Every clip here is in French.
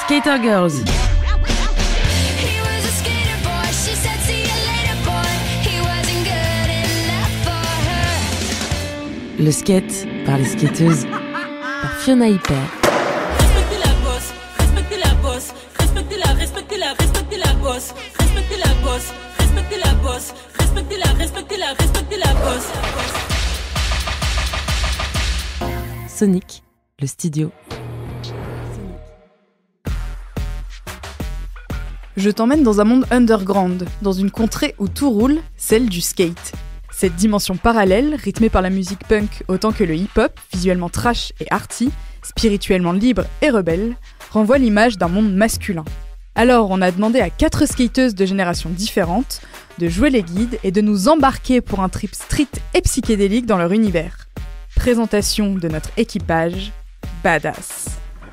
Skater Girls. Le skate par les skateuses, par Fiona Hyper. Respectez la bosse, respectez la bosse, respectez la bosse, respectez la bosse, respectez la bosse, respectez la bosse. Sonic, le studio. Je t'emmène dans un monde underground, dans une contrée où tout roule, celle du skate. Cette dimension parallèle, rythmée par la musique punk autant que le hip-hop, visuellement trash et arty, spirituellement libre et rebelle, renvoie l'image d'un monde masculin. Alors on a demandé à 4 skateuses de générations différentes de jouer les guides et de nous embarquer pour un trip street et psychédélique dans leur univers. Présentation de notre équipage, Badass.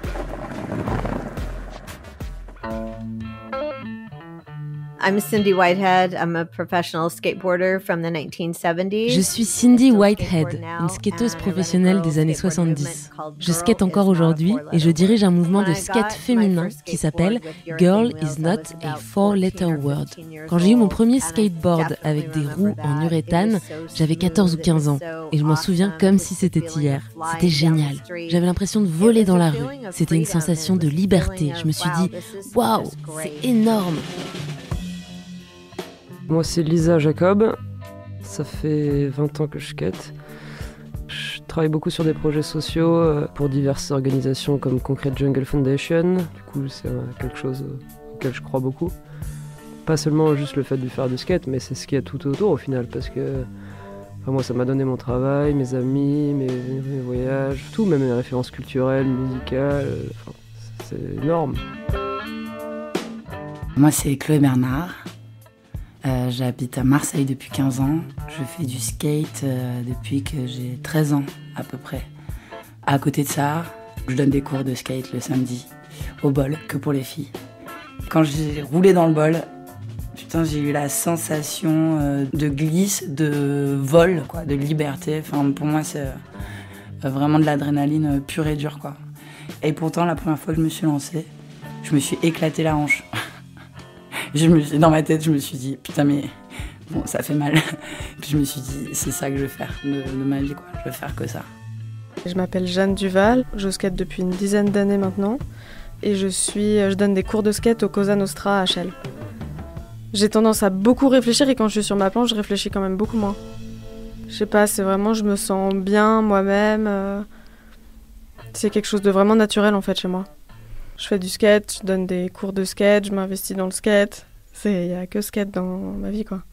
I'm Cindy Whitehead. I'm a professional skateboarder from the 1970s. Je suis Cindy Whitehead, une skateuse professionnelle des années 70. Je skate encore aujourd'hui et je dirige un mouvement de skate féminin qui s'appelle Girl is not a four-letter word. Quand j'ai eu mon premier skateboard avec des roues en uréthane, j'avais 14 ou 15 ans et je m'en souviens comme si c'était hier. C'était génial. J'avais l'impression de voler dans la rue. C'était une sensation de liberté. Je me suis dit « Waouh, c'est énorme !» Moi, c'est Lisa Jacob. Ça fait 20 ans que je skate. Je travaille beaucoup sur des projets sociaux pour diverses organisations comme Concrete Jungle Foundation. Du coup, c'est quelque chose auquel je crois beaucoup. Pas seulement juste le fait de faire du skate, mais c'est ce qu'il y a tout autour au final. Parce que moi, ça m'a donné mon travail, mes amis, mes voyages, tout, même mes références culturelles, musicales. C'est énorme. Moi, c'est Chloé Bernard. J'habite à Marseille depuis 15 ans. Je fais du skate depuis que j'ai 13 ans à peu près. À côté de ça, je donne des cours de skate le samedi au bol, que pour les filles. Quand j'ai roulé dans le bol, j'ai eu la sensation de glisse, de vol, quoi, de liberté. Pour moi, c'est vraiment de l'adrénaline pure et dure, quoi. Et pourtant, la première fois que je me suis lancée, je me suis éclaté la hanche. Dans ma tête, je me suis dit, putain, mais bon, ça fait mal. Puis je me suis dit, c'est ça que je veux faire de ma vie, quoi. Je veux faire que ça. Je m'appelle Jeanne Duval, je skate depuis une dizaine d'années maintenant. Et je donne des cours de skate au Cosa Nostra à Chelles. J'ai tendance à beaucoup réfléchir et quand je suis sur ma planche, je réfléchis quand même beaucoup moins. Je sais pas, c'est vraiment, je me sens bien moi-même. C'est quelque chose de vraiment naturel en fait chez moi. Je fais du skate, je donne des cours de skate, je m'investis dans le skate. Il n'y a que skate dans ma vie, quoi.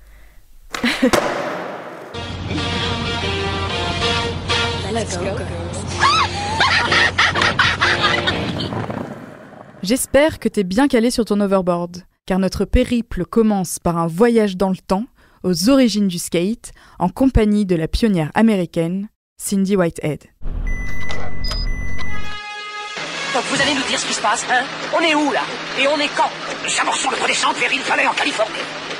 Let's go. J'espère que t'es bien calé sur ton overboard, car notre périple commence par un voyage dans le temps, aux origines du skate, en compagnie de la pionnière américaine, Cindy Whitehead. Donc vous allez nous dire ce qui se passe, hein? On est où, là? Et on est quand? Nous amorçons le redescente vers Hill Valley, en Californie.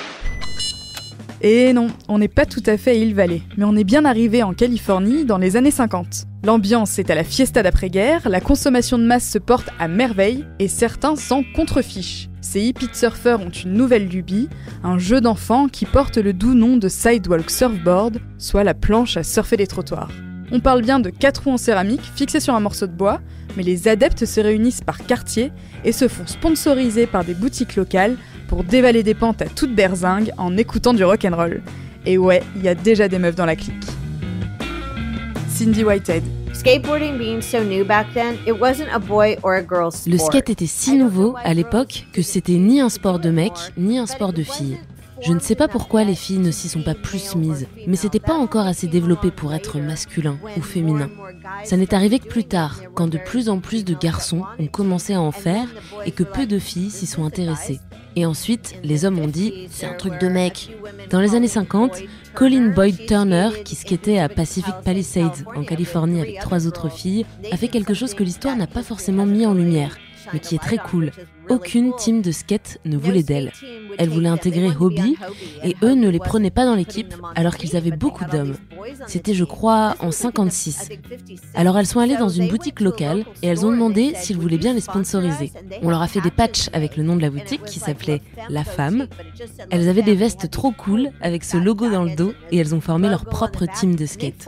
Et non, on n'est pas tout à fait à Hill Valley, mais on est bien arrivé en Californie dans les années 50. L'ambiance est à la fiesta d'après-guerre, la consommation de masse se porte à merveille, et certains s'en contrefichent. Ces hippies surfeurs ont une nouvelle lubie, un jeu d'enfant qui porte le doux nom de Sidewalk Surfboard, soit la planche à surfer les trottoirs. On parle bien de 4 roues en céramique fixées sur un morceau de bois, mais les adeptes se réunissent par quartier et se font sponsoriser par des boutiques locales pour dévaler des pentes à toute berzingue en écoutant du rock'n'roll. Et ouais, il y a déjà des meufs dans la clique. Cindy Whitehead. Skateboarding being so new back then, it wasn't a boy or a girl sport. Le skate était si nouveau à l'époque que c'était ni un sport de mec, ni un sport de filles. Je ne sais pas pourquoi les filles ne s'y sont pas plus mises, mais c'était pas encore assez développé pour être masculin ou féminin. Ça n'est arrivé que plus tard, quand de plus en plus de garçons ont commencé à en faire et que peu de filles s'y sont intéressées. Et ensuite, les hommes ont dit « c'est un truc de mec ». Dans les années 50, Colin Boyd Turner, qui skatait à Pacific Palisades en Californie avec 3 autres filles, a fait quelque chose que l'histoire n'a pas forcément mis en lumière. mais qui est très cool. Aucune team de skate ne voulait d'elle. Elle voulait intégrer Hobie, et eux ne les prenaient pas dans l'équipe, alors qu'ils avaient beaucoup d'hommes. C'était, je crois, en 56. Alors elles sont allées dans une boutique locale, et elles ont demandé s'ils voulaient bien les sponsoriser. On leur a fait des patchs avec le nom de la boutique, qui s'appelait La Femme. Elles avaient des vestes trop cool, avec ce logo dans le dos, et elles ont formé leur propre team de skate.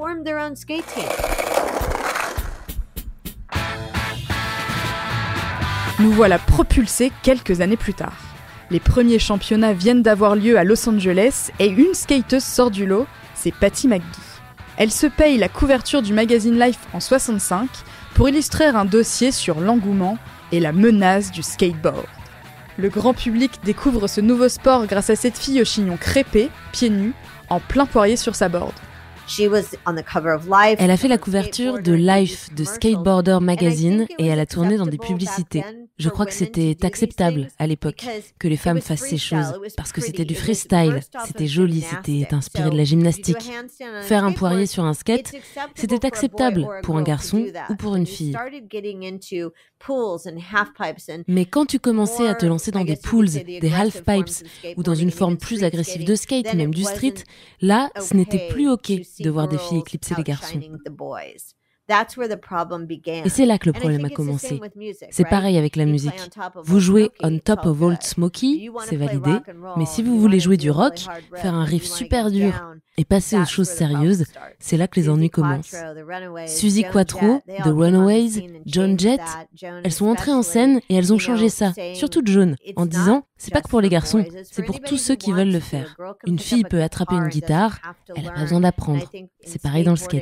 Nous voilà propulsés quelques années plus tard. Les premiers championnats viennent d'avoir lieu à Los Angeles et une skateuse sort du lot, c'est Patty McGee. Elle se paye la couverture du magazine Life en 65 pour illustrer un dossier sur l'engouement et la menace du skateboard. Le grand public découvre ce nouveau sport grâce à cette fille au chignon crêpé, pieds nus, en plein poirier sur sa board. Elle a fait la couverture de Life de Skateboarder Magazine et elle a tourné dans des publicités. Je crois que c'était acceptable à l'époque que les femmes fassent ces choses parce que c'était du freestyle, c'était joli, c'était inspiré de la gymnastique. Faire un poirier sur un skate, c'était acceptable pour un garçon ou pour une fille. Mais quand tu commençais à te lancer dans des pools, des half-pipes ou dans une forme plus agressive de skate, même du street, là, ce n'était plus OK de voir des filles éclipser les garçons. Et c'est là que le problème a commencé. C'est pareil avec la musique. Vous jouez On Top of Old Smokey, c'est validé, mais si vous voulez jouer du rock, faire un riff super dur et passer aux choses sérieuses, c'est là que les ennuis commencent. Suzi Quatro, The Runaways, Joan Jett, elles sont entrées en scène et elles ont changé ça, surtout Joan, en disant « c'est pas que pour les garçons, c'est pour tous ceux qui veulent le faire. Une fille peut attraper une guitare, elle n'a pas besoin d'apprendre. C'est pareil dans le skate. »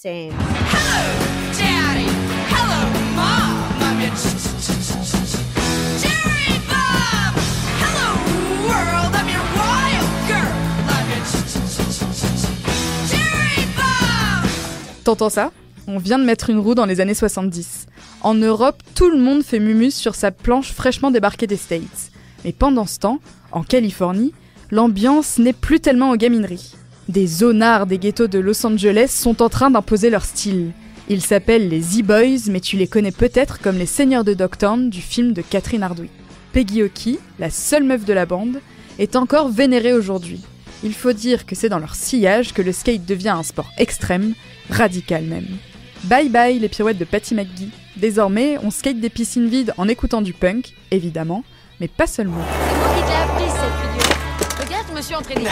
T'entends ça ? On vient de mettre une roue dans les années 70. En Europe, tout le monde fait mumus sur sa planche fraîchement débarquée des States. Mais pendant ce temps, en Californie, l'ambiance n'est plus tellement aux gamineries. Des zonards des ghettos de Los Angeles sont en train d'imposer leur style. Ils s'appellent les Z-Boys, mais tu les connais peut-être comme les seigneurs de Dogtown du film de Catherine Hardwicke. Peggy Oki, la seule meuf de la bande, est encore vénérée aujourd'hui. Il faut dire que c'est dans leur sillage que le skate devient un sport extrême, radical même. Bye bye les pirouettes de Patty McGee. Désormais, on skate des piscines vides en écoutant du punk, évidemment, mais pas seulement. C'est moi qui te l'ai appris cette vidéo. Regarde, je me suis entraînée.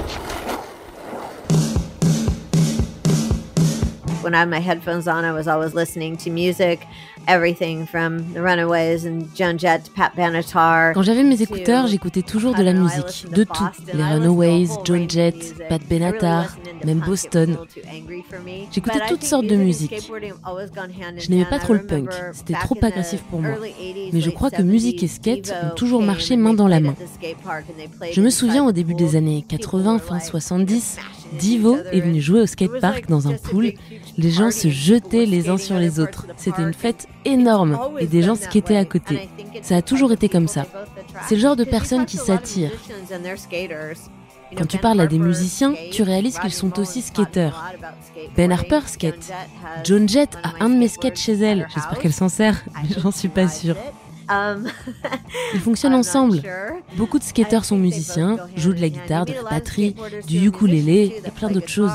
When I had my headphones on, I was always listening to music, everything from The Runaways and Joan Jett to Pat Benatar. Quand j'avais mes écouteurs, j'écoutais toujours de la musique, de tout. Les Runaways, Joan Jett, Pat Benatar, même Boston. J'écoutais toutes sortes de musique. Je n'aimais pas trop le punk, c'était trop agressif pour moi. Mais je crois que musique et skate ont toujours marché main dans la main. Je me souviens au début des années 80, fin 70, Devo est venu jouer au skatepark dans un pool. Les gens se jetaient les uns sur les autres. C'était une fête énorme et des gens skataient à côté. Ça a toujours été comme ça. C'est le genre de personnes qui s'attirent. Quand tu parles à des musiciens, tu réalises qu'ils sont aussi skateurs. Ben Harper skate. Joan Jett a un de mes skates chez elle. J'espère qu'elle s'en sert, mais j'en suis pas sûre. Ils fonctionnent ensemble. Beaucoup de skateurs sont musiciens, jouent de la guitare, de la batterie, du ukulélé et plein d'autres choses.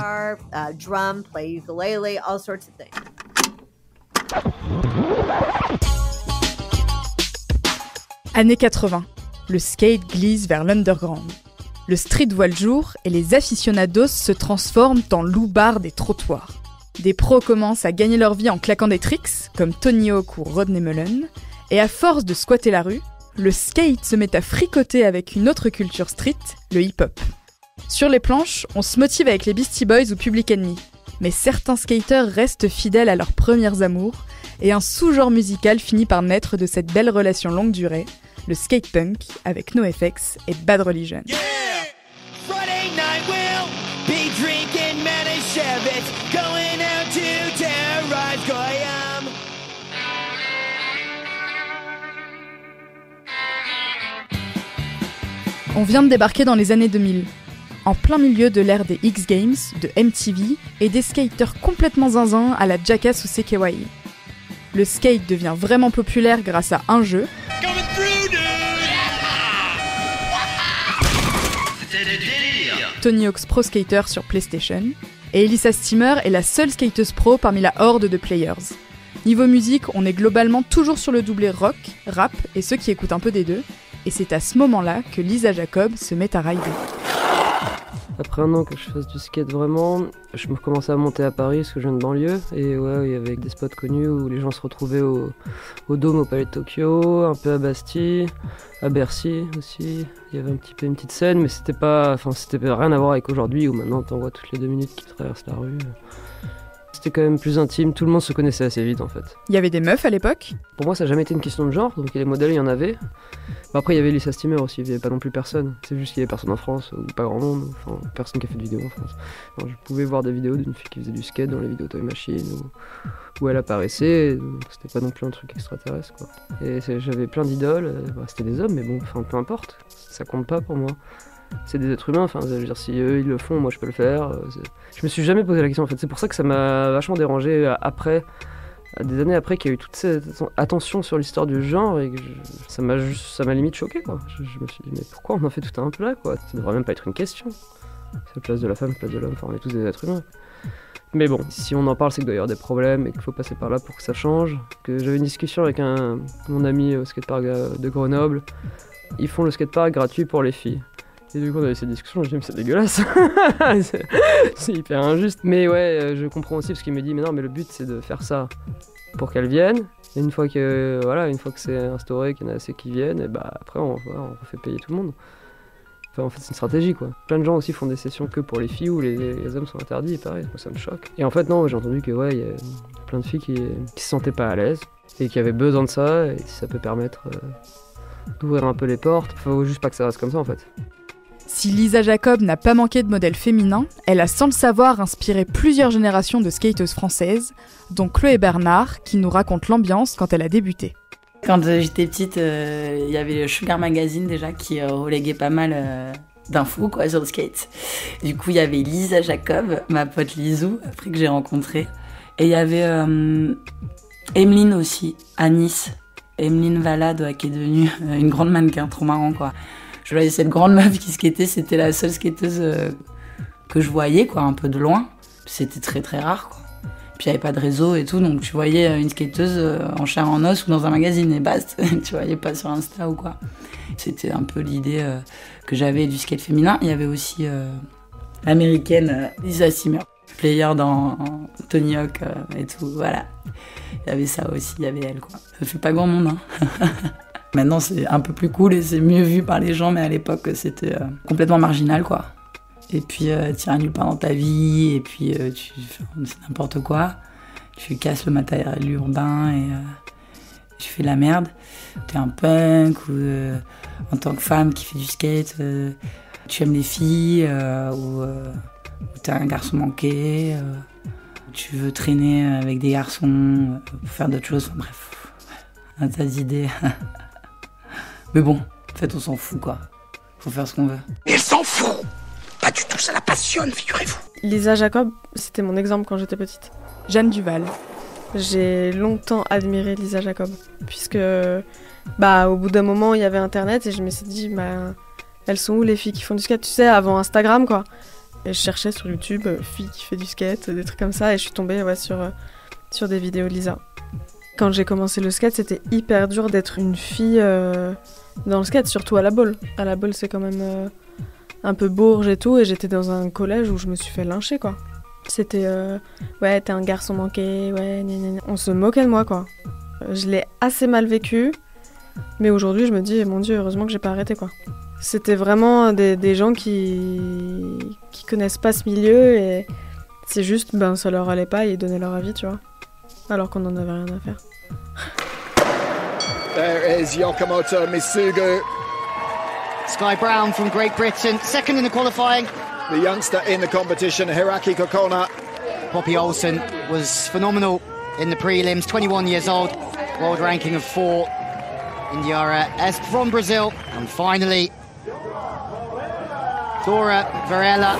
Années 80. Le skate glisse vers l'underground. Le street voit le jour et les aficionados se transforment en loupards des trottoirs. Des pros commencent à gagner leur vie en claquant des tricks, comme Tony Hawk ou Rodney Mullen, et à force de squatter la rue, le skate se met à fricoter avec une autre culture street, le hip-hop. Sur les planches, on se motive avec les Beastie Boys ou Public Enemy, mais certains skateurs restent fidèles à leurs premières amours, et un sous-genre musical finit par naître de cette belle relation longue durée, le skate punk avec NoFX et Bad Religion. Yeah! Friday night we'll be drinking Manischewitz, going out to terrorize Goyam. On vient de débarquer dans les années 2000, en plein milieu de l'ère des X Games, de MTV et des skaters complètement zinzins à la Jackass ou CKY. Le skate devient vraiment populaire grâce à un jeu, Tony Hawk's Pro Skater sur PlayStation, et Elissa Steamer est la seule skateuse pro parmi la horde de players. Niveau musique, on est globalement toujours sur le doublé rock, rap et ceux qui écoutent un peu des deux, et c'est à ce moment-là que Lisa Jacob se met à rider. Après un an que je fasse du skate vraiment, je me commençais à monter à Paris parce que je viens de banlieue et ouais, il y avait des spots connus où les gens se retrouvaient au Dôme, au Palais de Tokyo, un peu à Bastille, à Bercy aussi. Il y avait une petite scène, mais c'était rien à voir avec aujourd'hui où maintenant t'en vois toutes les 2 minutes qui traversent la rue. C'était quand même plus intime, tout le monde se connaissait assez vite en fait. Il y avait des meufs à l'époque ? Pour moi ça n'a jamais été une question de genre, donc les modèles il y en avait. Après il y avait Elissa Steamer aussi, il n'y avait pas non plus personne. C'est juste qu'il y avait personne en France, ou pas grand monde, enfin personne qui a fait de vidéo en France. Alors, je pouvais voir des vidéos d'une fille qui faisait du skate dans les vidéos Toy Machine, où elle apparaissait, donc c'était pas non plus un truc extraterrestre quoi. Et j'avais plein d'idoles, c'était des hommes mais bon, peu importe, ça compte pas pour moi. C'est des êtres humains, je veux dire, si eux ils le font, moi je peux le faire. Je me suis jamais posé la question en fait, c'est pour ça que ça m'a vachement dérangé des années après qu'il y a eu toute cette attention sur l'histoire du genre et que ça m'a limite choqué quoi. Je me suis dit mais pourquoi on en fait tout un plat quoi, ça devrait même pas être une question. C'est la place de la femme, la place de l'homme, on est tous des êtres humains. Mais bon, si on en parle c'est qu'il doit y avoir des problèmes et qu'il faut passer par là pour que ça change. Que j'avais une discussion avec mon ami au skatepark de Grenoble, ils font le skatepark gratuit pour les filles. Et du coup, on avait cette discussion, je me dis, mais c'est dégueulasse, c'est hyper injuste. Mais ouais, je comprends aussi parce qu'il me dit, mais non, mais le but c'est de faire ça pour qu'elles viennent. Et une fois que c'est instauré, qu'il y en a assez qui viennent, et bah après on refait payer tout le monde. Enfin, en fait, c'est une stratégie quoi. Plein de gens aussi font des sessions que pour les filles où les hommes sont interdits, et pareil, moi ça me choque. Et en fait, non, j'ai entendu que ouais, il y a plein de filles qui se sentaient pas à l'aise et qui avaient besoin de ça, et si ça peut permettre d'ouvrir un peu les portes, faut juste pas que ça reste comme ça en fait. Si Lisa Jacob n'a pas manqué de modèles féminins, elle a sans le savoir inspiré plusieurs générations de skateuses françaises, dont Chloé Bernard, qui nous raconte l'ambiance quand elle a débuté. Quand j'étais petite, il y avait le Sugar Magazine déjà qui reléguait pas mal d'infos quoi, sur le skate. Du coup, il y avait Lisa Jacob, ma pote Lisou, après que j'ai rencontrée. Et il y avait Emeline aussi, à Nice. Emeline Valade, qui est devenue une grande mannequin, trop marrant quoi. Je voyais cette grande meuf qui skatait, c'était la seule skateuse que je voyais, quoi, un peu de loin. C'était très très rare, quoi. Puis il n'y avait pas de réseau et tout, donc tu voyais une skateuse en chair en os ou dans un magazine et basta. Tu voyais pas sur Insta ou quoi. C'était un peu l'idée que j'avais du skate féminin. Il y avait aussi l'américaine Lisa Steamer, player dans Tony Hawk et tout, voilà. Il y avait ça aussi, il y avait elle, quoi. Ça fait pas grand monde, hein. Maintenant, c'est un peu plus cool et c'est mieux vu par les gens, mais à l'époque, c'était complètement marginal, quoi. Et puis, tu iras nulle part dans ta vie, et puis, c'est n'importe quoi. Tu casses le matériel urbain et tu fais de la merde. T'es un punk, ou en tant que femme qui fait du skate, tu aimes les filles, ou t'es un garçon manqué, tu veux traîner avec des garçons pour faire d'autres choses, enfin, bref, un tas d'idées. Mais bon, en fait, on s'en fout, quoi. Faut faire ce qu'on veut. Elle s'en fout. Pas du tout, ça la passionne, figurez-vous. Lisa Jacob, c'était mon exemple quand j'étais petite. Jeanne Duval. J'ai longtemps admiré Lisa Jacob, puisque au bout d'un moment, il y avait Internet et je me suis dit, elles sont où les filles qui font du skate, tu sais, avant Instagram, quoi. Et je cherchais sur YouTube, filles qui fait du skate, des trucs comme ça, et je suis tombée sur des vidéos de Lisa. Quand j'ai commencé le skate, c'était hyper dur d'être une fille dans le skate, surtout à la Baule. À la Baule, c'est quand même un peu bourge et tout, et j'étais dans un collège où je me suis fait lyncher, quoi. C'était ouais, t'es un garçon manqué, ouais, gna. On se moquait de moi, quoi. Je l'ai assez mal vécu, mais aujourd'hui, je me dis, mon Dieu, heureusement que j'ai pas arrêté, quoi. C'était vraiment des gens qui connaissent pas ce milieu, et c'est juste, ça leur allait pas et ils donnaient leur avis, tu vois. Alors qu'on en avait rien à faire. There is Yokomoto Misugu. Sky Brown from Great Britain, second in the qualifying. The youngster in the competition, Hiraki Kokona. Poppy Olsen was phenomenal in the prelims, 21 years old, world ranking of 4. Indiara Esp from Brazil. And finally, Dora Varela.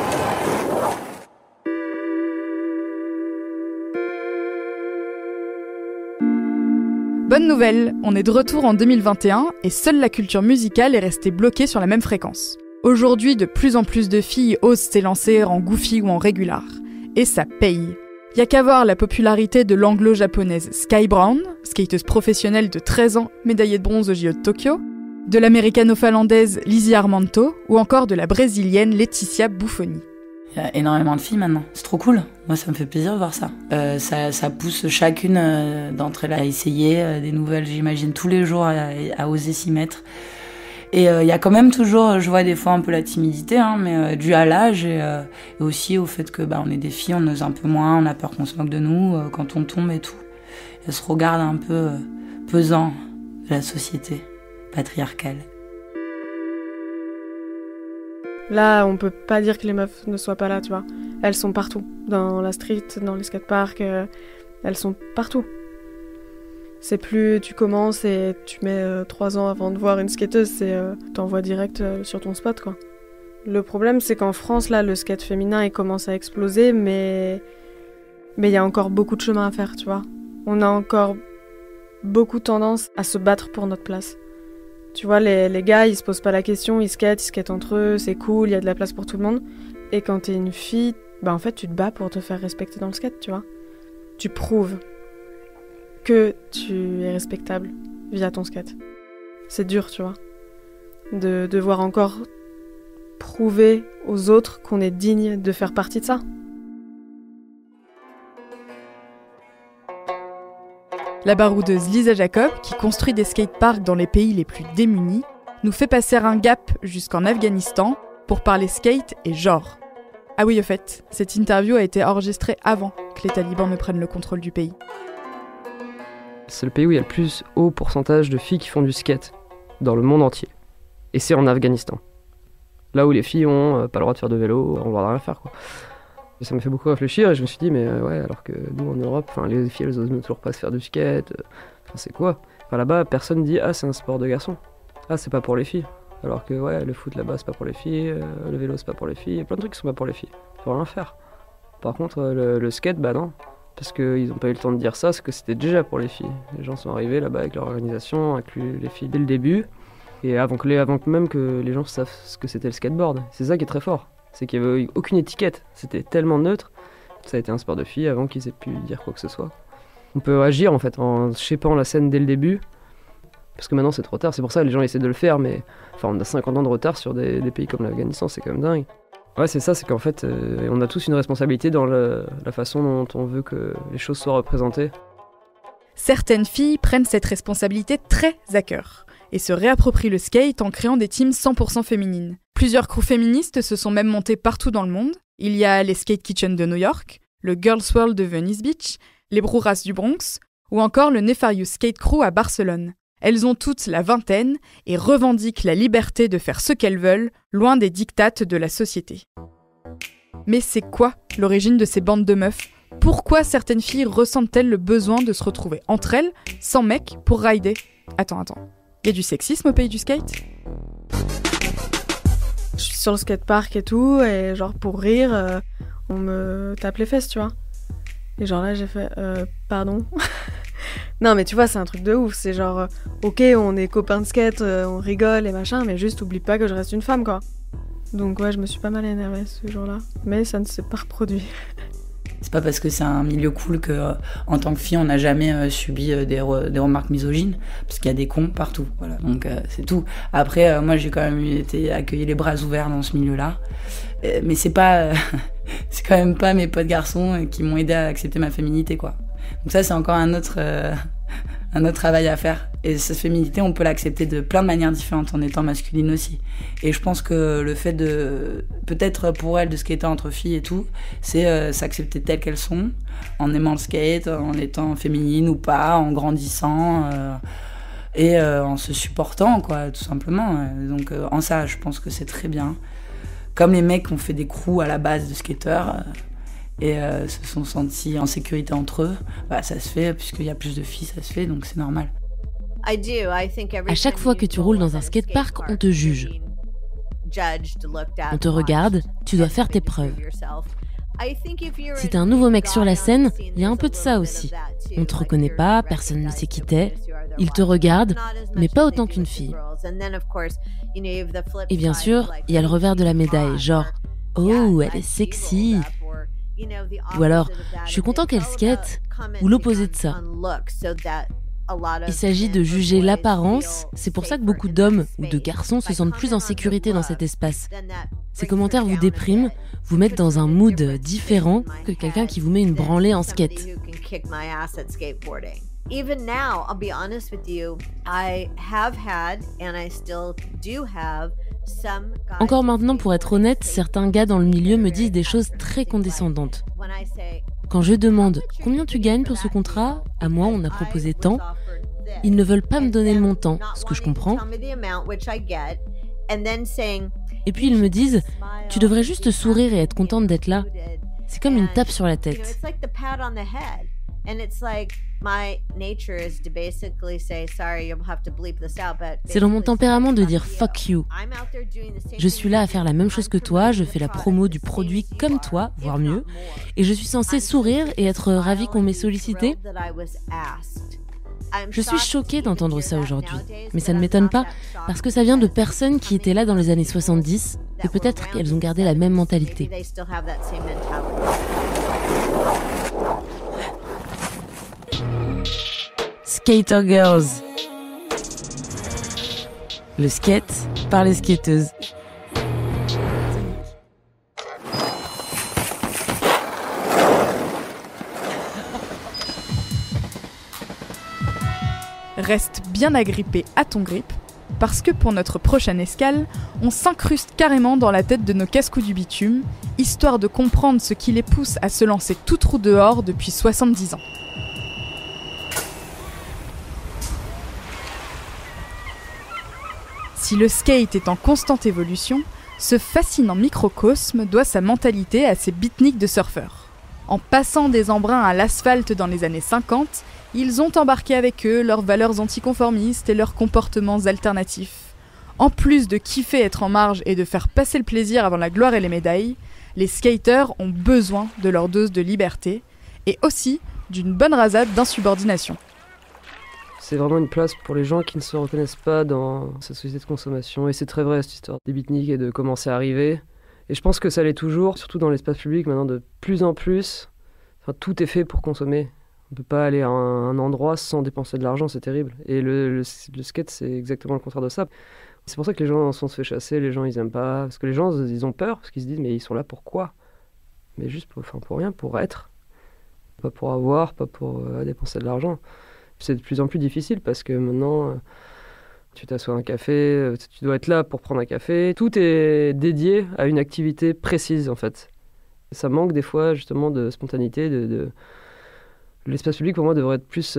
Bonne nouvelle, on est de retour en 2021 et seule la culture musicale est restée bloquée sur la même fréquence. Aujourd'hui, de plus en plus de filles osent s'élancer en goofy ou en régular. Et ça paye. Y a qu'à voir la popularité de l'anglo-japonaise Sky Brown, skateuse professionnelle de 13 ans, médaillée de bronze au JO de Tokyo, de l'américano-finlandaise Lizzie Armanto ou encore de la brésilienne Laetitia Buffoni. Il y a énormément de filles maintenant, c'est trop cool. Moi ça me fait plaisir de voir ça. Ça pousse chacune d'entre elles à essayer des nouvelles, j'imagine, tous les jours à oser s'y mettre. Et il y a quand même toujours, je vois des fois un peu la timidité, mais dû à l'âge et aussi au fait que on est des filles, on ose un peu moins, on a peur qu'on se moque de nous quand on tombe et tout. Et ce regard un peu pesant de la société patriarcale. Là, on peut pas dire que les meufs ne soient pas là, tu vois. Elles sont partout. Dans la street, dans les skateparks, elles sont partout. C'est plus tu commences et tu mets 3 ans avant de voir une skateuse, c'est t'envoies direct sur ton spot, quoi. Le problème, c'est qu'en France, là, le skate féminin, il commence à exploser, mais il y a encore beaucoup de chemin à faire, tu vois. On a encore beaucoup tendance à se battre pour notre place. Tu vois, les gars, ils se posent pas la question, ils skatent entre eux, c'est cool, il y a de la place pour tout le monde. Et quand t'es une fille, en fait, tu te bats pour te faire respecter dans le skate, tu vois. Tu prouves que tu es respectable via ton skate. C'est dur, tu vois, de devoir encore prouver aux autres qu'on est digne de faire partie de ça. La baroudeuse Lisa Jacob, qui construit des skateparks dans les pays les plus démunis, nous fait passer un gap jusqu'en Afghanistan pour parler skate et genre. Ah oui, au fait, cette interview a été enregistrée avant que les talibans ne prennent le contrôle du pays. C'est le pays où il y a le plus haut pourcentage de filles qui font du skate dans le monde entier. Et c'est en Afghanistan. Là où les filles ont pas le droit de faire de vélo, on ne va rien faire, quoi. Et ça m'a fait beaucoup réfléchir et je me suis dit, mais ouais, alors que nous en Europe, les filles elles osent toujours pas se faire du skate. C'est quoi ? Là-bas, personne dit, ah, c'est un sport de garçon. Ah, c'est pas pour les filles. Alors que ouais, le foot là-bas, c'est pas pour les filles, le vélo, c'est pas pour les filles. Il y a plein de trucs qui sont pas pour les filles. Faut rien faire. Par contre, le skate, non. Parce qu'ils n'ont pas eu le temps de dire ça, c'est que c'était déjà pour les filles. Les gens sont arrivés là-bas avec leur organisation, inclus les filles dès le début. Et avant même que les gens savent ce que c'était le skateboard. C'est ça qui est très fort. C'est qu'il n'y avait aucune étiquette. C'était tellement neutre. Ça a été un sport de filles avant qu'ils aient pu dire quoi que ce soit. On peut agir en fait en shapant la scène dès le début. Parce que maintenant c'est trop tard. C'est pour ça que les gens essaient de le faire. Mais on a 50 ans de retard sur des pays comme l'Afghanistan. C'est quand même dingue. Ouais, c'est ça. C'est qu'en fait, on a tous une responsabilité dans la façon dont on veut que les choses soient représentées. Certaines filles prennent cette responsabilité très à cœur et se réapproprient le skate en créant des teams 100% féminines. Plusieurs crews féministes se sont même montées partout dans le monde. Il y a les Skate Kitchen de New York, le Girls World de Venice Beach, les Brujas du Bronx, ou encore le Nefarious Skate Crew à Barcelone. Elles ont toutes la vingtaine et revendiquent la liberté de faire ce qu'elles veulent, loin des dictates de la société. Mais c'est quoi l'origine de ces bandes de meufs ? Pourquoi certaines filles ressentent-elles le besoin de se retrouver entre elles, sans mec, pour rider ? Attends. Y a du sexisme au pays du skate ? Je suis sur le skatepark et tout, et genre pour rire, on me tape les fesses, tu vois. Et genre là, j'ai fait pardon. Non, mais tu vois, c'est un truc de ouf. C'est genre, ok, on est copains de skate, on rigole et machin, mais juste oublie pas que je reste une femme, quoi. Donc ouais, je me suis pas mal énervée ce jour-là, mais ça ne s'est pas reproduit. C'est pas parce que c'est un milieu cool que, en tant que fille, on n'a jamais subi des remarques misogynes, parce qu'il y a des cons partout. Voilà, donc c'est tout. Après, moi, j'ai quand même été accueilli les bras ouverts dans ce milieu-là, mais c'est pas, c'est quand même pas mes potes garçons qui m'ont aidé à accepter ma féminité, quoi. Donc ça, c'est encore un autre travail à faire. Et cette féminité, on peut l'accepter de plein de manières différentes en étant masculine aussi. Et je pense que le fait de, peut-être pour elles, de skater entre filles et tout, c'est s'accepter telles qu'elles sont, en aimant le skate, en étant féminine ou pas, en grandissant, et en se supportant, quoi, tout simplement. Donc en ça, je pense que c'est très bien. Comme les mecs qui ont fait des crews à la base de skateurs, et se sont sentis en sécurité entre eux, ça se fait, puisqu'il y a plus de filles, ça se fait, donc c'est normal. À chaque fois que tu roules dans un skatepark, on te juge. On te regarde, tu dois faire tes preuves. Si t'es un nouveau mec sur la scène, il y a un peu de ça aussi. On te reconnaît pas, personne ne sait qui t'es. Ils te regardent, mais pas autant qu'une fille. Et bien sûr, il y a le revers de la médaille, genre « Oh, elle est sexy !» Ou alors « Je suis content qu'elle skate » ou l'opposé de ça. Il s'agit de juger l'apparence, c'est pour ça que beaucoup d'hommes ou de garçons se sentent plus en sécurité dans cet espace. Ces commentaires vous dépriment, vous mettent dans un mood différent que quelqu'un qui vous met une branlée en skate. Even now, I'll be honest with you, I have had and I still do have some guys. Encore maintenant, pour être honnête, certains gars dans le milieu me disent des choses très condescendantes. Quand je demande « Combien tu gagnes pour ce contrat ? À moi, on a proposé tant. » Ils ne veulent pas me donner le montant, ce que je comprends. Et puis ils me disent « Tu devrais juste sourire et être contente d'être là. » C'est comme une tape sur la tête. C'est dans mon tempérament de dire fuck you. Je suis là à faire la même chose que toi, je fais la promo du produit comme toi, voire mieux, et je suis censée sourire et être ravie qu'on m'ait sollicité. Je suis choquée d'entendre ça aujourd'hui, mais ça ne m'étonne pas parce que ça vient de personnes qui étaient là dans les années 70 et peut-être qu'elles ont gardé la même mentalité. Skater Girls. Le skate par les skateuses. Reste bien agrippé à ton grip, parce que pour notre prochaine escale, on s'incruste carrément dans la tête de nos casse-coups du bitume, histoire de comprendre ce qui les pousse à se lancer tout trou dehors depuis 70 ans. Si le skate est en constante évolution, ce fascinant microcosme doit sa mentalité à ces beatniks de surfeurs. En passant des embruns à l'asphalte dans les années 50, ils ont embarqué avec eux leurs valeurs anticonformistes et leurs comportements alternatifs. En plus de kiffer être en marge et de faire passer le plaisir avant la gloire et les médailles, les skaters ont besoin de leur dose de liberté et aussi d'une bonne rasade d'insubordination. C'est vraiment une place pour les gens qui ne se reconnaissent pas dans cette société de consommation. Et c'est très vrai, cette histoire des beatniks et de comment c'est arrivé. Et je pense que ça l'est toujours, surtout dans l'espace public, maintenant de plus en plus. Enfin, tout est fait pour consommer. On ne peut pas aller à un endroit sans dépenser de l'argent, c'est terrible. Et le skate, c'est exactement le contraire de ça. C'est pour ça que les gens se fait chasser, les gens, ils n'aiment pas. Parce que les gens, ils ont peur, parce qu'ils se disent, mais ils sont là pour quoi ? Mais juste pour rien, pour être. Pas pour avoir, pas pour dépenser de l'argent. C'est de plus en plus difficile parce que maintenant, tu t'assois à un café, tu dois être là pour prendre un café. Tout est dédié à une activité précise, en fait. Ça manque des fois, justement, de spontanéité. L'espace public, pour moi, devrait être plus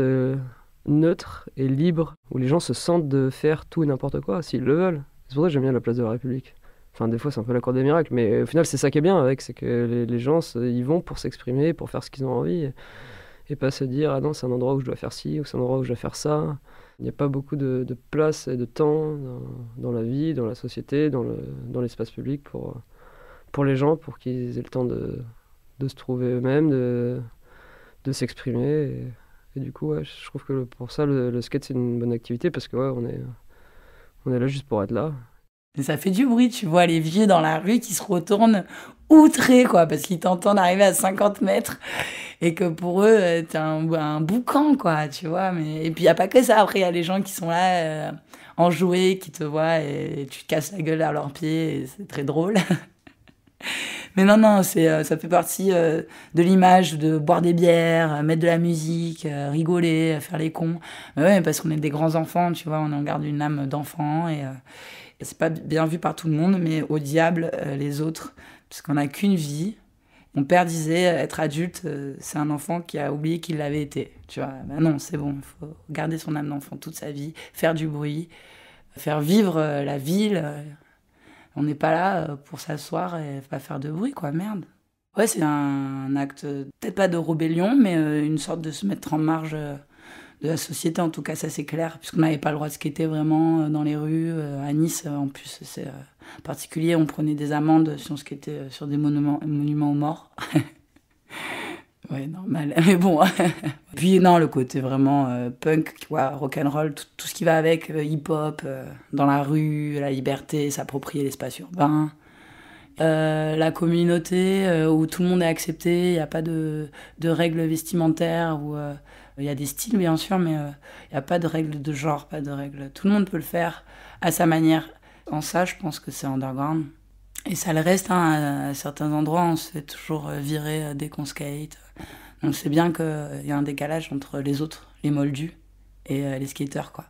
neutre et libre, où les gens se sentent de faire tout et n'importe quoi, s'ils le veulent. C'est pour ça que j'aime bien la place de la République. Enfin, des fois, c'est un peu la cour des miracles, mais au final, c'est ça qui est bien avec, c'est que les gens, ils vont pour s'exprimer, pour faire ce qu'ils ont envie. Et pas se dire, ah non, c'est un endroit où je dois faire ci, ou c'est un endroit où je dois faire ça. Il n'y a pas beaucoup de place et de temps dans la vie, dans la société, dans l'espace public pour les gens, pour qu'ils aient le temps de se trouver eux-mêmes, de s'exprimer. Et du coup, ouais, je trouve que pour ça, le skate, c'est une bonne activité, parce que ouais, on est là juste pour être là. Et ça fait du bruit, tu vois les vieux dans la rue qui se retournent outrés, quoi, parce qu'ils t'entendent arriver à 50 mètres et que pour eux, t'es un boucan, quoi, tu vois. Et puis, il n'y a pas que ça. Après, il y a les gens qui sont là, enjoués, qui te voient et tu te casses la gueule à leurs pieds et c'est très drôle. Mais non, ça fait partie de l'image de boire des bières, mettre de la musique, rigoler, faire les cons. Mais ouais, parce qu'on est des grands enfants, tu vois, on garde une âme d'enfant et c'est pas bien vu par tout le monde, mais au diable les autres, parce qu'on n'a qu'une vie. Mon père disait, être adulte, c'est un enfant qui a oublié qu'il l'avait été. Tu vois, ben non, c'est bon, il faut garder son âme d'enfant toute sa vie, faire du bruit, faire vivre la ville. On n'est pas là pour s'asseoir et pas faire de bruit, quoi, merde. Ouais, c'est un acte, peut-être pas de rébellion, mais une sorte de se mettre en marge la société, en tout cas, ça c'est clair, puisqu'on n'avait pas le droit de skater vraiment dans les rues. À Nice, en plus, c'est particulier, on prenait des amendes si on skatait sur des monuments aux morts. Ouais, normal, mais bon. Puis non, le côté vraiment punk, rock'n'roll, tout ce qui va avec, hip-hop, dans la rue, la liberté, s'approprier l'espace urbain. La communauté où tout le monde est accepté, il n'y a pas de règles vestimentaires, il y a des styles bien sûr, mais il n'y a pas de règles de genre, pas de règles. Tout le monde peut le faire à sa manière. En ça, je pense que c'est underground. Et ça le reste, à certains endroits, on se fait toujours virer dès qu'on skate. Donc c'est bien qu'il y a un décalage entre les autres, les moldus, et les skateurs, quoi.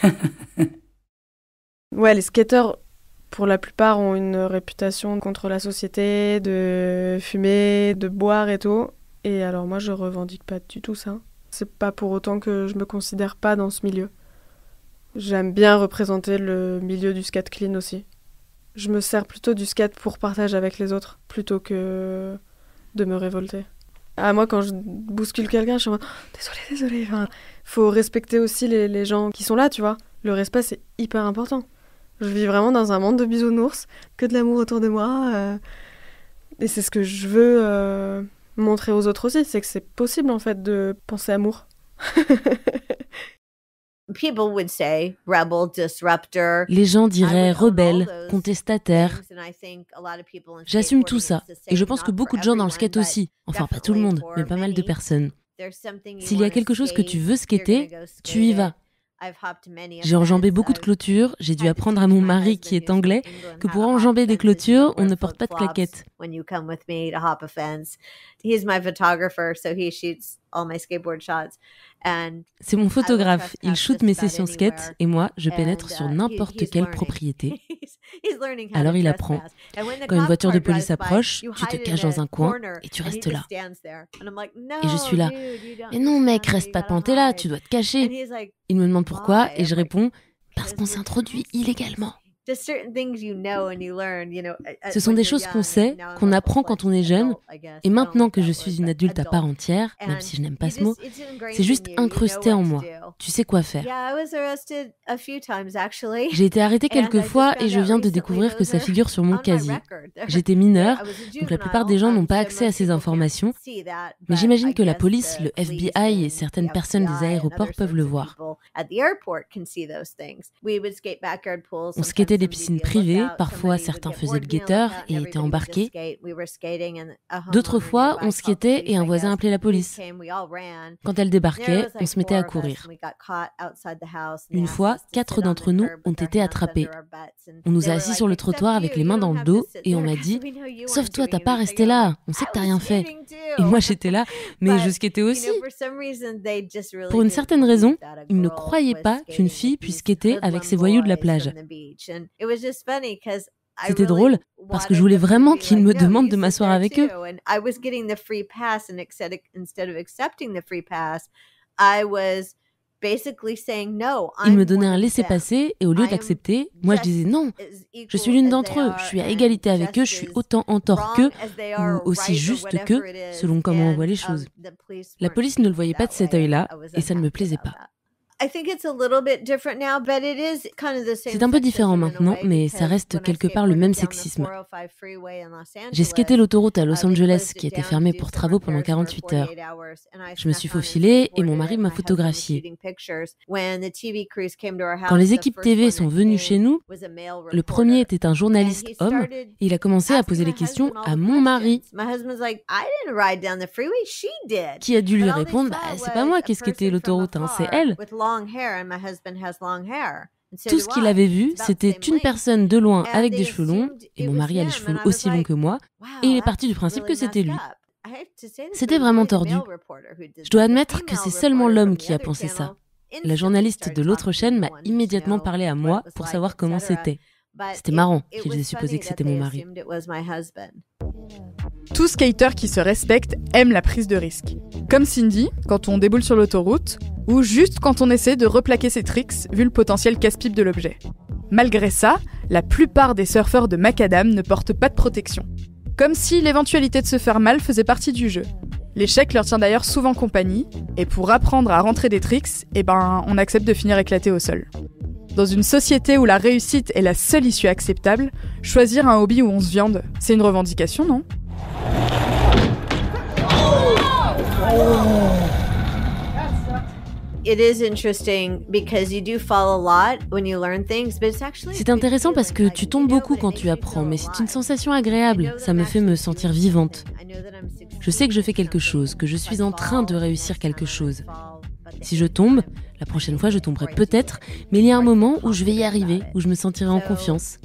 Ouais, les skateurs, pour la plupart, ont une réputation contre la société, de fumer, de boire et tout. Et alors moi, je revendique pas du tout ça. C'est pas pour autant que je me considère pas dans ce milieu. J'aime bien représenter le milieu du skate clean aussi. Je me sers plutôt du skate pour partager avec les autres, plutôt que de me révolter. Moi, quand je bouscule quelqu'un, je suis en mode « Désolé. Enfin, faut respecter aussi les gens qui sont là, tu vois. Le respect, c'est hyper important. Je vis vraiment dans un monde de bisounours, que de l'amour autour de moi. Et c'est ce que je veux montrer aux autres aussi, c'est que c'est possible, en fait, de penser amour. People would say rebel, disruptor. Les gens diraient rebelle, contestataire. J'assume tout ça, et je pense que beaucoup de gens dans le skate aussi. Enfin, pas tout le monde, mais pas mal de personnes. S'il y a quelque chose que tu veux skater, tu y vas. J'ai enjambé beaucoup de clôtures, j'ai dû apprendre à mon mari, qui est anglais, que pour enjamber des clôtures, on ne porte pas de claquettes. C'est mon photographe, il shoot mes sessions skate et moi, je pénètre sur n'importe quelle propriété. Alors il apprend. Quand une voiture de police approche, tu te caches dans un coin et tu restes là. Et je suis là. Mais non mec, reste pas planté là, tu dois te cacher. Il me demande pourquoi et je réponds parce qu'on s'introduit illégalement. Ce sont des choses qu'on sait, qu'on apprend quand on est jeune, et maintenant que je suis une adulte à part entière, même si je n'aime pas ce mot, c'est juste incrusté en moi. Tu sais quoi faire. J'ai été arrêtée quelques fois et je viens de découvrir que ça figure sur mon casier. J'étais mineure, donc la plupart des gens n'ont pas accès à ces informations, mais j'imagine que la police, le FBI et certaines personnes des aéroports peuvent le voir. On skatait des piscines privées, parfois certains faisaient le guetteur et étaient embarqués. D'autres fois, on skatait et un voisin appelait la police. Quand elle débarquait, on se mettait à courir. Une fois, 4 d'entre nous ont été attrapés. On nous a assis sur le trottoir avec les mains dans le dos et on m'a dit « Sauf toi, t'as pas resté là, on sait que t'as rien fait. » Et moi j'étais là, mais je skatais aussi. Pour une certaine raison, ils ne croyaient pas qu'une fille puisse skater avec ses voyous de la plage. C'était drôle parce que je voulais vraiment qu'ils me demandent de m'asseoir avec eux. Ils me donnaient un laissez-passer et au lieu d'accepter, moi je disais non, je suis l'une d'entre eux, je suis à égalité avec eux, je suis autant en tort qu'eux ou aussi juste qu'eux, selon comment on voit les choses. La police ne le voyait pas de cet œil-là et ça ne me plaisait pas. C'est un peu différent maintenant, mais ça reste quelque part le même sexisme. J'ai skaté l'autoroute à Los Angeles qui était fermée pour travaux pendant 48 heures. Je me suis faufilée et mon mari m'a photographiée. Quand les équipes TV sont venues chez nous, le premier était un journaliste homme et il a commencé à poser les questions à mon mari, qui a dû lui répondre « c'est pas moi qui ai skaté l'autoroute, hein, c'est elle ». Tout ce qu'il avait vu, c'était une personne de loin avec des cheveux longs, et mon mari a les cheveux aussi longs que moi, et il est parti du principe que c'était lui. C'était vraiment tordu. Je dois admettre que c'est seulement l'homme qui a pensé ça. La journaliste de l'autre chaîne m'a immédiatement parlé à moi pour savoir comment c'était. C'était marrant qu'ils aient supposé que c'était mon mari. Tout skater qui se respecte aime la prise de risque. Comme Cindy, quand on déboule sur l'autoroute, ou juste quand on essaie de replaquer ses tricks vu le potentiel casse-pipe de l'objet. Malgré ça, la plupart des surfeurs de macadam ne portent pas de protection. Comme si l'éventualité de se faire mal faisait partie du jeu. L'échec leur tient d'ailleurs souvent compagnie, et pour apprendre à rentrer des tricks, on accepte de finir éclaté au sol. Dans une société où la réussite est la seule issue acceptable, choisir un hobby où on se viande, c'est une revendication, non ? C'est intéressant parce que tu tombes beaucoup quand tu apprends, mais c'est une sensation agréable, ça me fait me sentir vivante. Je sais que je fais quelque chose, que je suis en train de réussir quelque chose. Si je tombe, la prochaine fois je tomberai peut-être, mais il y a un moment où je vais y arriver, où je me sentirai en confiance.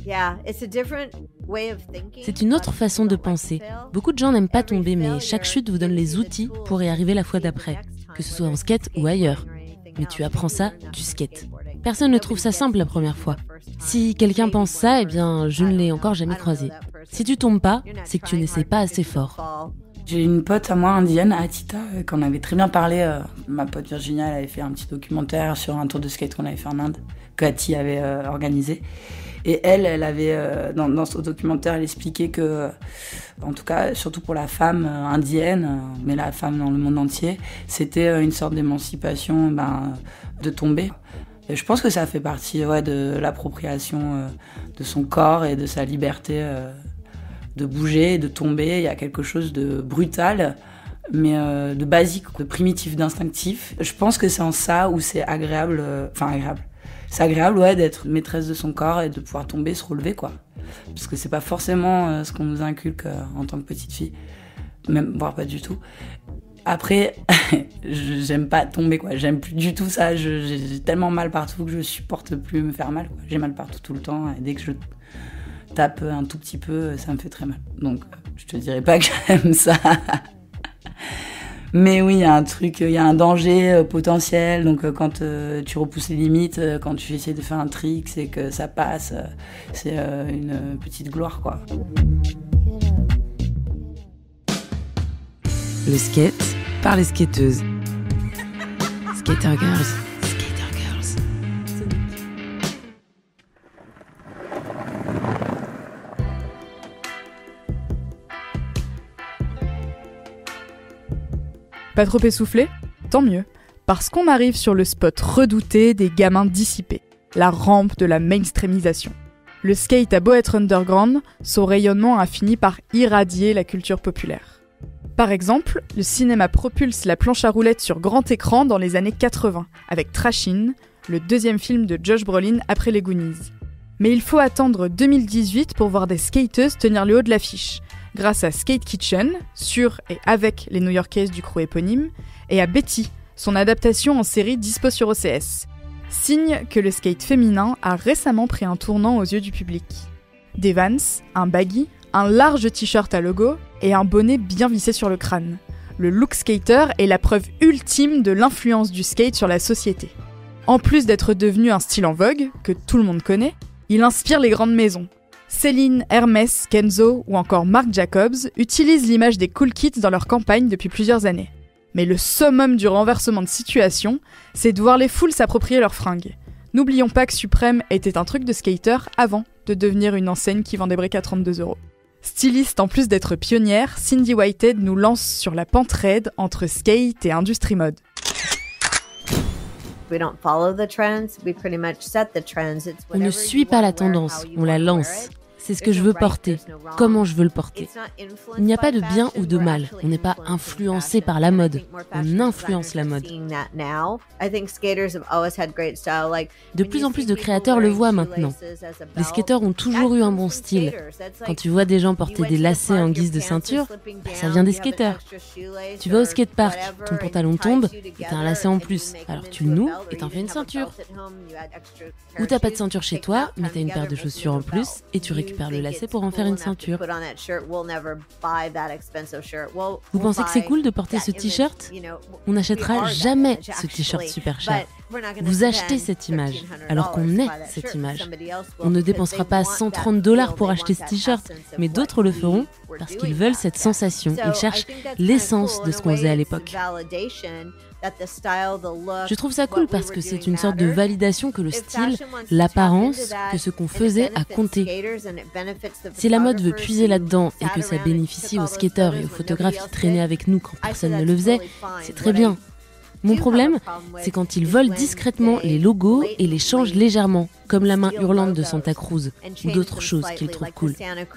C'est une autre façon de penser. Beaucoup de gens n'aiment pas tomber, mais chaque chute vous donne les outils pour y arriver la fois d'après, que ce soit en skate ou ailleurs. Mais tu apprends ça du skate. Personne ne trouve ça simple la première fois. Si quelqu'un pense ça, je ne l'ai encore jamais croisé. Si tu tombes pas, c'est que tu n'essaies pas assez fort. J'ai une pote à moi indienne, Atita, qu'on avait très bien parlé. Ma pote Virginia, elle avait fait un petit documentaire sur un tour de skate qu'on avait fait en Inde, que Ati avait organisé. Et elle avait, dans ce documentaire, elle expliquait que, en tout cas, surtout pour la femme indienne, mais la femme dans le monde entier, c'était une sorte d'émancipation de tomber. Et je pense que ça fait partie de l'appropriation de son corps et de sa liberté de bouger, de tomber. Il y a quelque chose de brutal, mais de basique, de primitif, d'instinctif. Je pense que c'est en ça où c'est agréable. C'est agréable, d'être maîtresse de son corps et de pouvoir tomber, se relever, quoi. Parce que c'est pas forcément ce qu'on nous inculque en tant que petite fille, même voire pas du tout. Après, j'aime pas tomber, quoi. J'aime plus du tout ça. J'ai tellement mal partout que je supporte plus me faire mal, quoi. J'ai mal partout tout le temps et dès que je tape un tout petit peu, ça me fait très mal. Donc, je te dirais pas que j'aime ça. Mais oui, il y a un truc, il y a un danger potentiel. Donc, quand tu repousses les limites, quand tu essaies de faire un trick, c'est que ça passe. C'est une petite gloire, quoi. Le skate par les skateuses. Skater Girls. Pas trop essoufflé ? Tant mieux, parce qu'on arrive sur le spot redouté des gamins dissipés, la rampe de la mainstreamisation. Le skate a beau être underground, son rayonnement a fini par irradier la culture populaire. Par exemple, le cinéma propulse la planche à roulettes sur grand écran dans les années 80, avec Trashin', le deuxième film de Josh Brolin après les Goonies. Mais il faut attendre 2018 pour voir des skateuses tenir le haut de l'affiche, grâce à Skate Kitchen, sur et avec les New-Yorkaises du crew éponyme, et à Betty, son adaptation en série dispo sur OCS. Signe que le skate féminin a récemment pris un tournant aux yeux du public. Des Vans, un baggy, un large t-shirt à logo et un bonnet bien vissé sur le crâne. Le look skater est la preuve ultime de l'influence du skate sur la société. En plus d'être devenu un style en vogue, que tout le monde connaît, il inspire les grandes maisons. Celine, Hermès, Kenzo ou encore Marc Jacobs utilisent l'image des cool kids dans leur campagne depuis plusieurs années. Mais le summum du renversement de situation, c'est de voir les foules s'approprier leurs fringues. N'oublions pas que Supreme était un truc de skater avant de devenir une enseigne qui vend des briques à 32 €. Styliste en plus d'être pionnière, Cindy Whitehead nous lance sur la pente raide entre skate et industrie mode. On ne suit pas la tendance, on la lance. C'est ce que je veux porter, comment je veux le porter. Il n'y a pas de bien ou de mal, on n'est pas influencé par la mode, on influence la mode. De plus en plus de créateurs le voient maintenant. Les skateurs ont toujours eu un bon style. Quand tu vois des gens porter des lacets en guise de ceinture, ça vient des skateurs. Tu vas au skatepark, ton pantalon tombe et t'as un lacet en plus, alors tu le noues et t'en fais une ceinture. Ou t'as pas de ceinture chez toi, mais t'as une paire de chaussures en plus et tu récupères le lacet pour en faire une ceinture. Vous pensez que c'est cool de porter ce t-shirt ? On n'achètera jamais ce t-shirt super cher. Vous achetez cette image, alors qu'on est cette image. On ne dépensera pas 130 $ pour acheter ce t-shirt, mais d'autres le feront parce qu'ils veulent cette sensation. Ils cherchent l'essence de ce qu'on faisait à l'époque. Je trouve ça cool parce que c'est une sorte de validation que le style, l'apparence, que ce qu'on faisait a compté. Si la mode veut puiser là-dedans et que ça bénéficie aux skateurs et aux photographes qui traînaient avec nous quand personne ne le faisait, c'est très bien. Mon problème, c'est quand ils volent discrètement les logos et les changent légèrement, comme la main hurlante de Santa Cruz, ou d'autres choses qu'ils trouvent cool.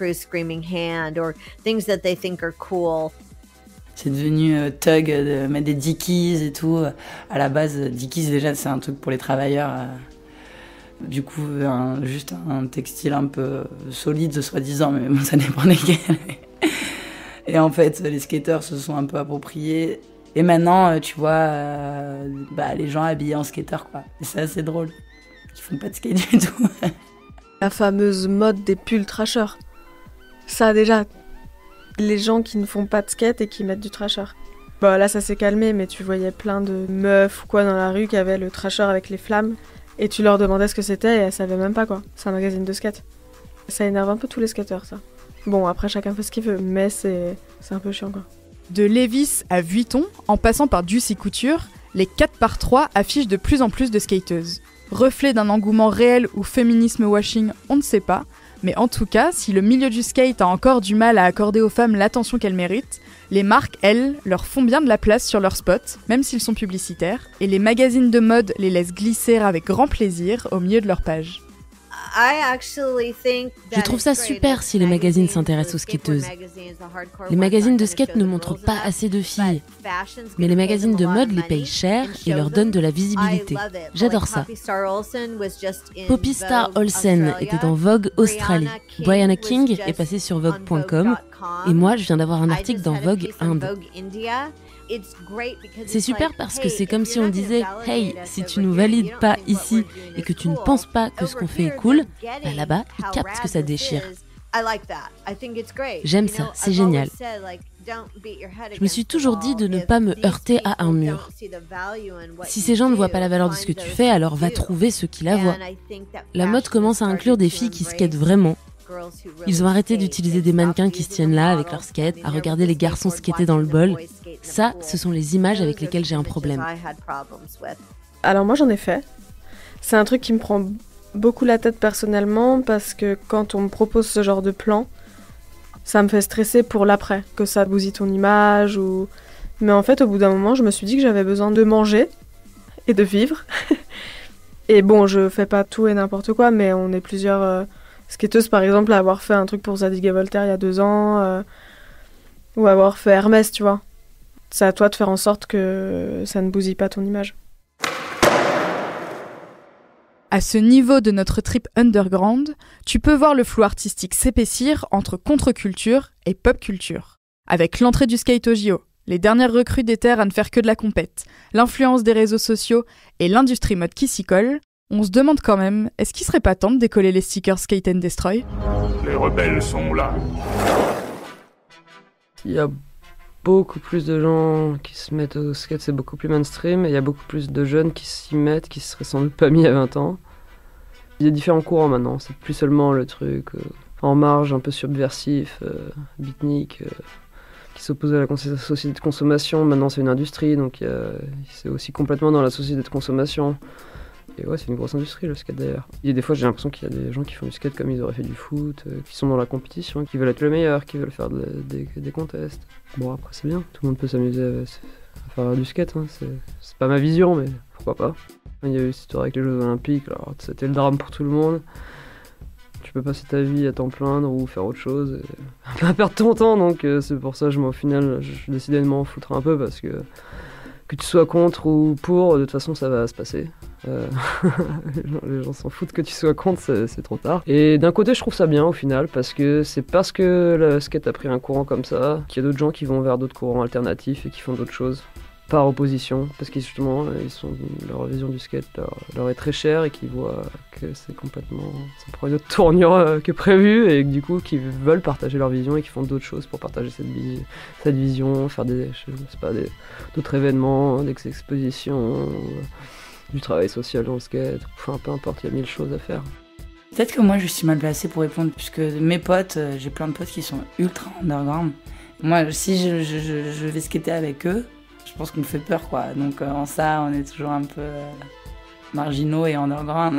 C'est devenu thug de mettre des Dickies et tout. À la base, Dickies déjà c'est un truc pour les travailleurs. Du coup, juste un textile un peu solide, soi-disant, mais bon, ça dépend desquels. Et en fait, les skateurs se sont un peu appropriés. Et maintenant, tu vois, les gens habillés en skater, quoi. Et c'est assez drôle. Ils font pas de skate du tout. La fameuse mode des pulls trashers. Ça, déjà, les gens qui ne font pas de skate et qui mettent du trasher. Bon, là, ça s'est calmé, mais tu voyais plein de meufs ou quoi dans la rue qui avaient le trasher avec les flammes. Et tu leur demandais ce que c'était et elles savaient même pas, quoi. C'est un magazine de skate. Ça énerve un peu tous les skateurs, ça. Bon, après, chacun fait ce qu'il veut, mais c'est un peu chiant, quoi. De Levi's à Vuitton, en passant par Juicy Couture, les 4x3 affichent de plus en plus de skateuses. Reflet d'un engouement réel ou féminisme washing, on ne sait pas, mais en tout cas, si le milieu du skate a encore du mal à accorder aux femmes l'attention qu'elles méritent, les marques, elles, leur font bien de la place sur leurs spots, même s'ils sont publicitaires, et les magazines de mode les laissent glisser avec grand plaisir au milieu de leurs pages. Je trouve ça super si les magazines s'intéressent aux skateuses. Les magazines de skate ne montrent pas assez de filles, mais les magazines de mode les payent cher et leur donnent de la visibilité. J'adore ça. Poppy Star Olsen était dans Vogue Australie. Brianna King est passée sur Vogue.com et moi je viens d'avoir un article dans Vogue Inde. C'est super parce que c'est comme si on disait « Hey, si tu nous valides pas ici et que tu ne penses pas que ce qu'on fait est cool, bah là-bas, ils captent que ça déchire. » J'aime ça, c'est génial. Je me suis toujours dit de ne pas me heurter à un mur. Si ces gens ne voient pas la valeur de ce que tu fais, alors va trouver ceux qui la voient. La mode commence à inclure des filles qui skatent vraiment. Ils ont arrêté d'utiliser des mannequins qui se tiennent là avec leur skate, à regarder les garçons skater dans le bol. Ça, ce sont les images avec lesquelles j'ai un problème. Alors moi j'en ai fait. C'est un truc qui me prend beaucoup la tête personnellement parce que quand on me propose ce genre de plan, ça me fait stresser pour l'après, que ça bousille ton image ou... Mais en fait au bout d'un moment je me suis dit que j'avais besoin de manger et de vivre. Et bon, je fais pas tout et n'importe quoi, mais on est plusieurs... skateuses par exemple à avoir fait un truc pour Zadig et Voltaire il y a 2 ans ou avoir fait Hermès, tu vois. C'est à toi de faire en sorte que ça ne bousille pas ton image. À ce niveau de notre trip underground, tu peux voir le flou artistique s'épaissir entre contre-culture et pop culture. Avec l'entrée du skate au JO, les dernières recrues des terres à ne faire que de la compète, l'influence des réseaux sociaux et l'industrie mode qui s'y colle, on se demande quand même, est-ce qu'il serait pas temps de décoller les stickers Skate and Destroy ? Les rebelles sont là. Il y a beaucoup plus de gens qui se mettent au skate, c'est beaucoup plus mainstream, et il y a beaucoup plus de jeunes qui s'y mettent, qui se seraient sans doute pas mis à 20 ans. Il y a différents courants maintenant, c'est plus seulement le truc en marge, un peu subversif, beatnik, qui s'oppose à la société de consommation. Maintenant c'est une industrie, donc c'est aussi complètement dans la société de consommation. Et ouais, c'est une grosse industrie le skate d'ailleurs. Et des fois j'ai l'impression qu'il y a des gens qui font du skate comme ils auraient fait du foot, qui sont dans la compétition, qui veulent être le meilleur, qui veulent faire des contests. Bon après c'est bien, tout le monde peut s'amuser à faire du skate, hein. C'est pas ma vision mais pourquoi pas. Il y a eu cette histoire avec les Jeux Olympiques, alors c'était le drame pour tout le monde. Tu peux passer ta vie à t'en plaindre ou faire autre chose, et pas perdre ton temps, donc c'est pour ça que au final je décidais de m'en foutre un peu parce que tu sois contre ou pour, de toute façon ça va se passer. Les gens s'en foutent que tu sois contre, c'est trop tard. Et d'un côté je trouve ça bien au final, parce que c'est parce que le skate a pris un courant comme ça qu'il y a d'autres gens qui vont vers d'autres courants alternatifs et qui font d'autres choses. Par opposition, parce que justement leur vision du skate leur est très chère et qu'ils voient que c'est complètement, ça prend une autre tournure que prévu et que du coup qu'ils veulent partager leur vision et qu'ils font d'autres choses pour partager cette vision, faire d'autres événements, des expositions, du travail social dans le skate, enfin peu importe, il y a 1000 choses à faire. Peut-être que moi je suis mal placée pour répondre, puisque mes potes, j'ai plein de potes qui sont ultra underground. Moi si je vais skater avec eux, je je pense qu'on me fait peur, quoi. Donc en ça, on est toujours un peu marginaux et underground.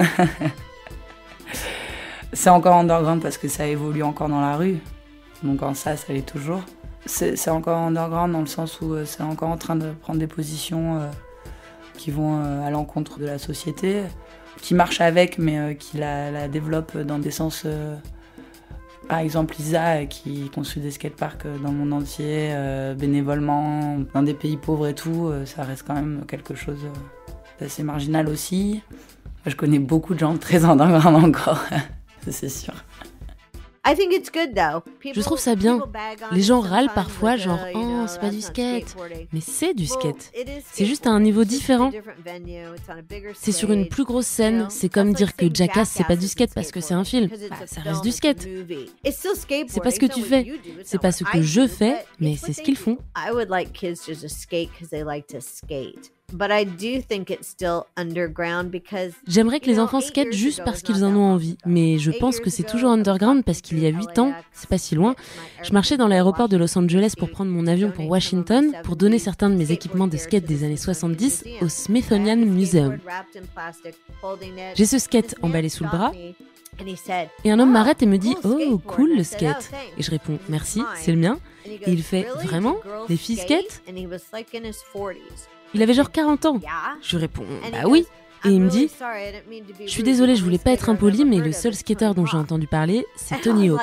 C'est encore underground parce que ça évolue encore dans la rue. Donc en ça l'est toujours. C'est encore underground dans le sens où c'est encore en train de prendre des positions qui vont à l'encontre de la société, qui marchent avec, mais qui la développent dans des sens... Par exemple, Lisa, qui construit des skateparks dans le monde entier, bénévolement, dans des pays pauvres et tout, ça reste quand même quelque chose d'assez marginal aussi. Je connais beaucoup de gens très underground encore, c'est sûr. Je trouve ça bien. Les gens râlent parfois, genre « Oh, c'est pas du skate ». Mais c'est du skate. C'est juste à un niveau différent. C'est sur une plus grosse scène. C'est comme dire que Jackass, c'est pas du skate parce que c'est un film. Bah, ça reste du skate. C'est pas ce que tu fais. C'est pas ce que je fais, mais c'est ce qu'ils font. J'aimerais que les enfants skatent juste parce qu'ils en ont envie, mais je pense que c'est toujours underground parce qu'il y a 8 ans, c'est pas si loin, je marchais dans l'aéroport de Los Angeles pour prendre mon avion pour Washington pour donner certains de mes équipements de skate des années 70 au Smithsonian Museum. J'ai ce skate emballé sous le bras et un homme m'arrête et me dit « Oh, cool le skate !» Et je réponds « Merci, c'est le mien !» Et il fait « Vraiment ? Les filles skatent ?» Il avait genre 40 ans. Je lui réponds « Bah oui !» Et il me dit « Je suis désolée, je voulais pas être impoli, mais le seul skateur dont j'ai entendu parler, c'est Tony Hawk. »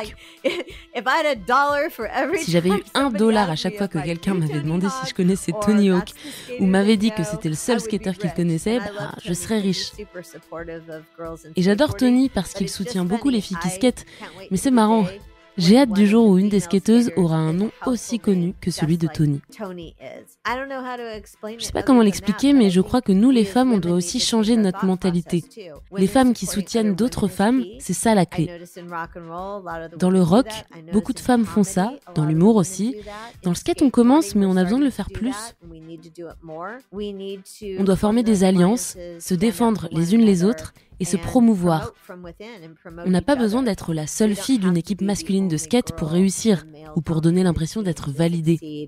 Si j'avais eu $1 à chaque fois que quelqu'un m'avait demandé si je connaissais Tony Hawk ou m'avait dit que c'était le seul skateur qu'il connaissait, bah, je serais riche. Et j'adore Tony parce qu'il soutient beaucoup les filles qui skatent, mais c'est marrant. J'ai hâte du jour où une des skateuses aura un nom aussi connu que celui de Tony. Je sais pas comment l'expliquer, mais je crois que nous les femmes, on doit aussi changer notre mentalité. Les femmes qui soutiennent d'autres femmes, c'est ça la clé. Dans le rock, beaucoup de femmes font ça, dans l'humour aussi. Dans le skate, on commence, mais on a besoin de le faire plus. On doit former des alliances, se défendre les unes les autres et se promouvoir. On n'a pas besoin d'être la seule fille d'une équipe masculine de skate pour réussir ou pour donner l'impression d'être validée.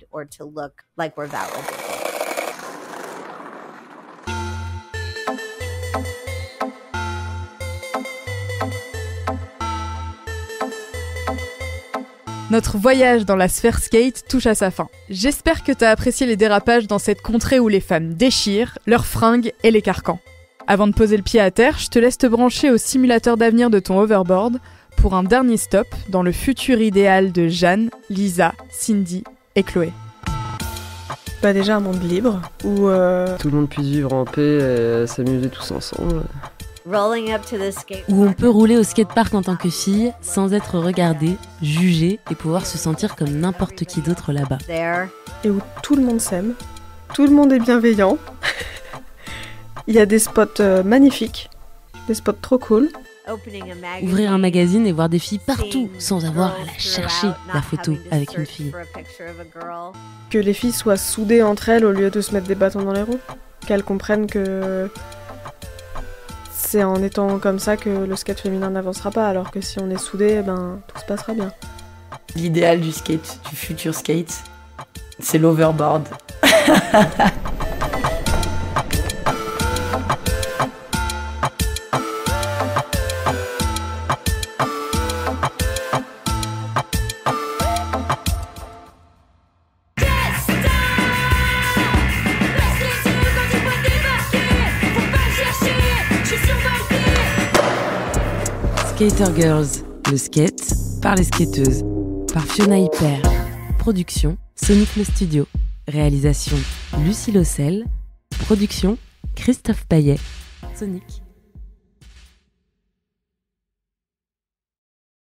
Notre voyage dans la sphère skate touche à sa fin. J'espère que t'as apprécié les dérapages dans cette contrée où les femmes déchirent leurs fringues et les carcans. Avant de poser le pied à terre, je te laisse te brancher au simulateur d'avenir de ton hoverboard pour un dernier stop dans le futur idéal de Jeanne, Lisa, Cindy et Chloé. Bah déjà un monde libre où tout le monde puisse vivre en paix et s'amuser tous ensemble. Où on peut rouler au skatepark en tant que fille sans être regardée, jugée et pouvoir se sentir comme n'importe qui d'autre là-bas. Et où tout le monde s'aime, tout le monde est bienveillant. Il y a des spots magnifiques, des spots trop cool. Ouvrir un magazine et voir des filles partout sans avoir à la chercher, la photo avec une fille. Que les filles soient soudées entre elles au lieu de se mettre des bâtons dans les roues. Qu'elles comprennent que c'est en étant comme ça que le skate féminin n'avancera pas, alors que si on est soudés, ben, tout se passera bien. L'idéal du skate, du futur skate, c'est l'overboard. Skater Girls, le skate par les skateuses, par Fiona Hyper. Production, Sonic le Studio. Réalisation, Lucie Lossel. Production, Christophe Payet. Sonic.